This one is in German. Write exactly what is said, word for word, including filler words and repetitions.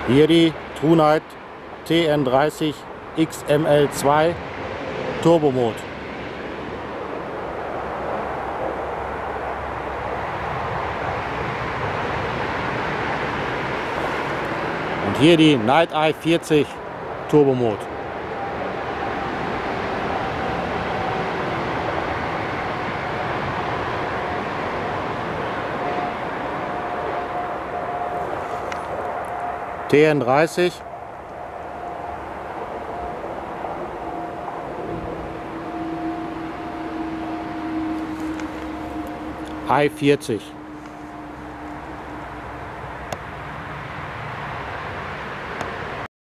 Hier die TrueNight T N dreißig X M L zwei Turbomod. Und hier die Night Eye vierzig Turbomod. T N dreißig, Eye vierzig.